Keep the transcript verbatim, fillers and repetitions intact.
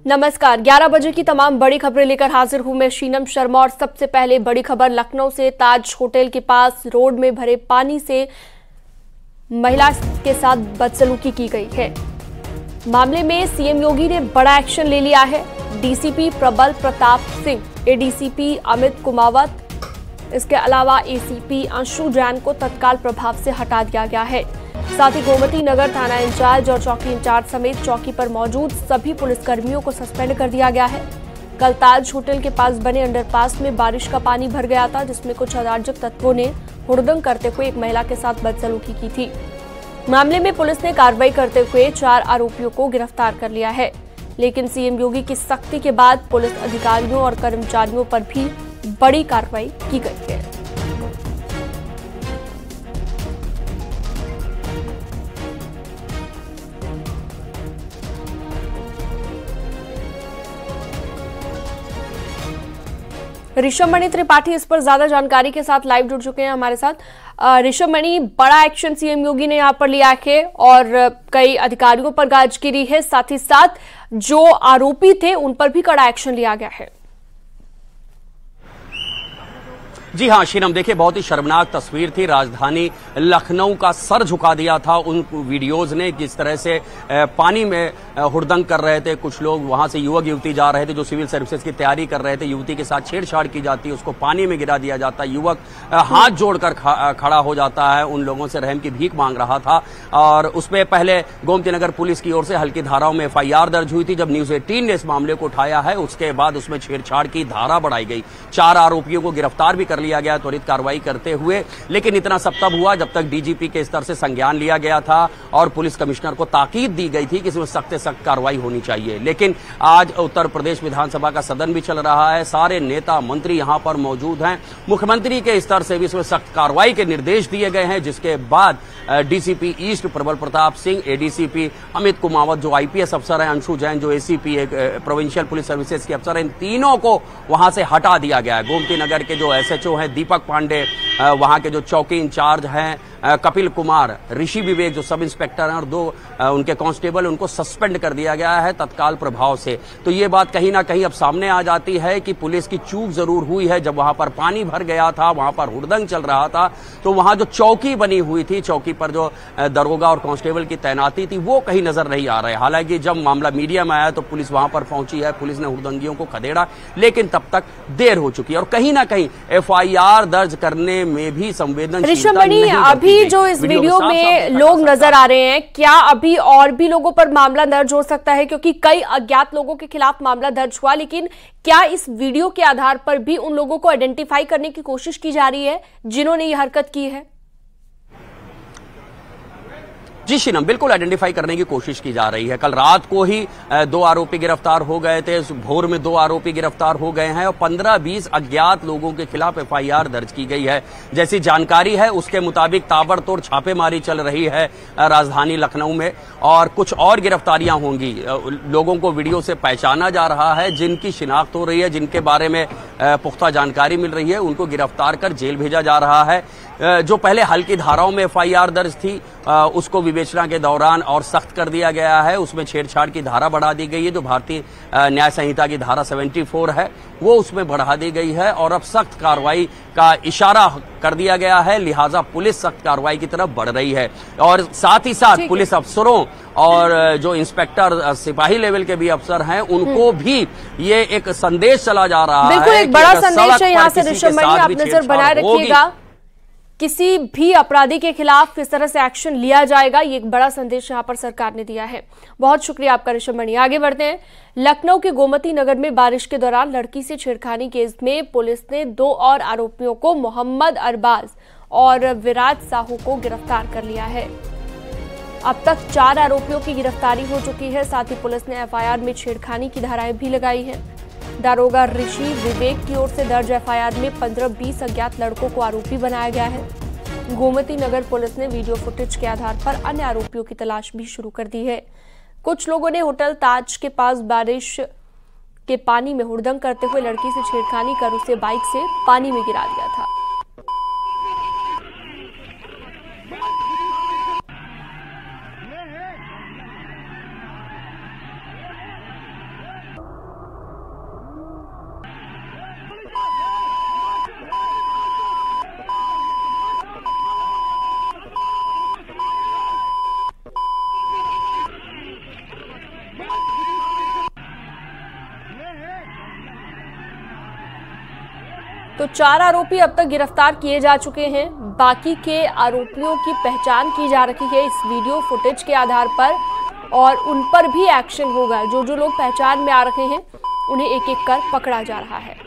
नमस्कार। ग्यारह बजे की तमाम बड़ी खबरें लेकर हाजिर हूं मैं शीनम शर्मा और सबसे पहले बड़ी खबर लखनऊ से। ताज होटल के पास रोड में भरे पानी से महिला के साथ बदसलूकी की गई है। मामले में सीएम योगी ने बड़ा एक्शन ले लिया है। डीसीपी प्रबल प्रताप सिंह, एडीसीपी अमित कुमावत, इसके अलावा एसीपी अंशु जैन को तत्काल प्रभाव से हटा दिया गया है। साथ ही गोमती नगर थाना इंचार्ज और चौकी इंचार्ज समेत चौकी पर मौजूद सभी पुलिसकर्मियों को सस्पेंड कर दिया गया है। कल ताज होटल के पास बने अंडरपास में बारिश का पानी भर गया था, जिसमें कुछ अराजक तत्वों ने हुड़दंग करते हुए एक महिला के साथ बदसलूकी की थी। मामले में पुलिस ने कार्रवाई करते हुए चार आरोपियों को गिरफ्तार कर लिया है। लेकिन सीएम योगी की सख्ती के बाद पुलिस अधिकारियों और कर्मचारियों पर भी बड़ी कार्रवाई की गई है। ऋषभ मणि त्रिपाठी इस पर ज्यादा जानकारी के साथ लाइव जुड़ चुके हैं हमारे साथ। ऋषभ मणि, बड़ा एक्शन सीएम योगी ने यहाँ पर लिया है और कई अधिकारियों पर गाजगिरी है, साथ ही साथ जो आरोपी थे उन पर भी कड़ा एक्शन लिया गया है। जी हाँ शीनम, देखिए बहुत ही शर्मनाक तस्वीर थी। राजधानी लखनऊ का सर झुका दिया था उन वीडियोज ने, जिस तरह से पानी में हुड़दंग कर रहे थे कुछ लोग। वहां से युवक युवती जा रहे थे जो सिविल सर्विसेज की तैयारी कर रहे थे, युवती के साथ छेड़छाड़ की जाती है, उसको पानी में गिरा दिया जाता है, युवक हाथ जोड़कर खड़ा हो जाता है, उन लोगों से रहम की भीख मांग रहा था। और उसमें पहले गोमती नगर पुलिस की ओर से हल्की धाराओं में एफ आई आर दर्ज हुई थी। जब न्यूज एटीन ने इस मामले को उठाया है, उसके बाद उसमें छेड़छाड़ की धारा बढ़ाई गई। चार आरोपियों को गिरफ्तार भी कर लिया गया त्वरित कार्रवाई करते हुए। लेकिन इतना सब तब हुआ जब तक डीजीपी के स्तर से संज्ञान लिया गया था और पुलिस कमिश्नर को ताकीद दी गई थी कि इसमें सख्त से सख्त कार्रवाई होनी चाहिए। लेकिन आज उत्तर प्रदेश विधानसभा का सदन भी चल रहा है, सारे नेता मंत्री यहां पर मौजूद हैं, मुख्यमंत्री के स्तर से भी इसमें सख्त कार्रवाई के निर्देश दिए गए हैं। जिसके बाद DCP east Prabal Pratap Singh, ADCP Amit Kumawat जो आईपीएस अफसर हैं, अंशु जैन जो एसीपी एक प्रोविंशियल पुलिस सर्विसेज के अफसर हैं, इन तीनों को वहां से हटा दिया गया है। गोमती नगर के जो एसएचओ हैं दीपक पांडे, वहां के जो चौकी इंचार्ज हैं कपिल कुमार, ऋषि विवेक जो सब इंस्पेक्टर हैं और दो उनके कांस्टेबल, उनको सस्पेंड कर दिया गया है तत्काल प्रभाव से। तो ये बात कहीं ना कहीं अब सामने आ जाती है कि पुलिस की चूक जरूर हुई है। जब वहां पर पानी भर गया था, वहां पर हुड़दंग चल रहा था, तो वहां जो चौकी बनी हुई थी, चौकी पर जो दरोगा और कांस्टेबल की तैनाती थी, वो कहीं नजर नहीं आ रहे। हालांकि जब मामला मीडिया में आया तो पुलिस वहां पर पहुंची है, पुलिस ने हुड़दंगियों को खदेड़ा, लेकिन तब तक देर हो चुकी है और कहीं ना कहीं एफ आई आर दर्ज करने में भी संवेदनशीलता नहीं। अभी जो इस वीडियो में लोग नजर आ रहे हैं, क्या अभी और भी लोगों पर मामला दर्ज हो सकता है? क्योंकि कई अज्ञात लोगों के खिलाफ मामला दर्ज हुआ, लेकिन क्या इस वीडियो के आधार पर भी उन लोगों को आइडेंटिफाई करने की कोशिश की जा रही है जिन्होंने ये हरकत की है? जी शीनम, बिल्कुल आइडेंटिफाई करने की कोशिश की जा रही है। कल रात को ही दो आरोपी गिरफ्तार हो गए थे, भोर में दो आरोपी गिरफ्तार हो गए हैं और पंद्रह बीस अज्ञात लोगों के खिलाफ एफ आई आर दर्ज की गई है। जैसी जानकारी है उसके मुताबिक ताबड़तोड़ छापेमारी चल रही है राजधानी लखनऊ में और कुछ और गिरफ्तारियां होंगी। लोगों को वीडियो से पहचाना जा रहा है, जिनकी शिनाख्त हो रही है, जिनके बारे में पुख्ता जानकारी मिल रही है, उनको गिरफ्तार कर जेल भेजा जा रहा है। जो पहले हल्की धाराओं में एफ आई आर दर्ज थी, उसको विवेचना के दौरान और सख्त कर दिया गया है। उसमें छेड़छाड़ की धारा बढ़ा दी गई है, जो भारतीय न्याय संहिता की धारा चौहत्तर है वो उसमें बढ़ा दी गई है और अब सख्त कार्रवाई का इशारा कर दिया गया है। लिहाजा पुलिस सख्त कार्रवाई की तरफ बढ़ रही है और साथ ही साथ पुलिस अफसरों और जो इंस्पेक्टर सिपाही लेवल के भी अफसर हैं, उनको भी ये एक संदेश चला जा रहा है। बिल्कुल एक बड़ा संदेश है यहाँ से। ऋषभ मणि, आप नजर बनाए रखिएगा, किसी भी अपराधी के खिलाफ किस तरह से एक्शन लिया जाएगा, ये एक बड़ा संदेश यहां पर सरकार ने दिया है। बहुत शुक्रिया आपका ऋषभ मणि। आगे बढ़ते हैं। लखनऊ के गोमती नगर में बारिश के दौरान लड़की से छेड़खानी केस में पुलिस ने दो और आरोपियों को, मोहम्मद अरबाज और विराज साहू को गिरफ्तार कर लिया है। अब तक चार आरोपियों की गिरफ्तारी हो चुकी है। साथ ही पुलिस ने एफ आई आर में छेड़खानी की धाराएं भी लगाई हैं। दारोगा ऋषि विवेक की ओर से दर्ज एफ आई आर में पंद्रह बीस अज्ञात लड़कों को आरोपी बनाया गया है। गोमती नगर पुलिस ने वीडियो फुटेज के आधार पर अन्य आरोपियों की तलाश भी शुरू कर दी है। कुछ लोगों ने होटल ताज के पास बारिश के पानी में हुड़दंग करते हुए लड़की से छेड़खानी कर उसे बाइक से पानी में गिरा दिया था। तो चार आरोपी अब तक गिरफ्तार किए जा चुके हैं। बाकी के आरोपियों की पहचान की जा रही है इस वीडियो फुटेज के आधार पर और उन पर भी एक्शन होगा। जो जो लोग पहचान में आ रहे हैं उन्हें एक एक कर पकड़ा जा रहा है।